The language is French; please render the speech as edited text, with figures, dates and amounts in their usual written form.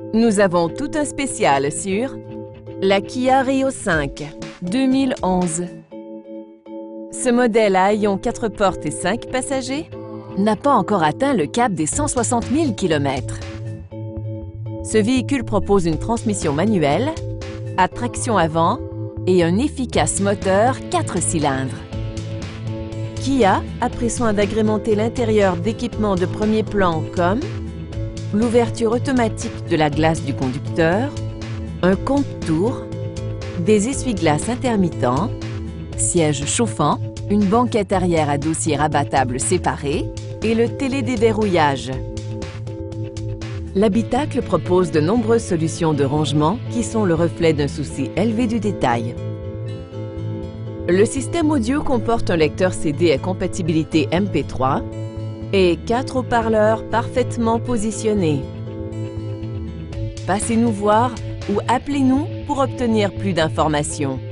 Nous avons tout un spécial sur la Kia Rio 5 2011. Ce modèle à haillons 4 portes et 5 passagers n'a pas encore atteint le cap des 160 000 km. Ce véhicule propose une transmission manuelle, à traction avant et un efficace moteur 4 cylindres. Kia a pris soin d'agrémenter l'intérieur d'équipements de premier plan comme l'ouverture automatique de la glace du conducteur, un compte-tours, des essuie-glaces intermittents, sièges chauffants, une banquette arrière à dossier rabattable séparé et le télédéverrouillage. L'habitacle propose de nombreuses solutions de rangement qui sont le reflet d'un souci élevé du détail. Le système audio comporte un lecteur CD à compatibilité MP3 et 4 haut-parleurs parfaitement positionnés. Passez nous voir ou appelez-nous pour obtenir plus d'informations.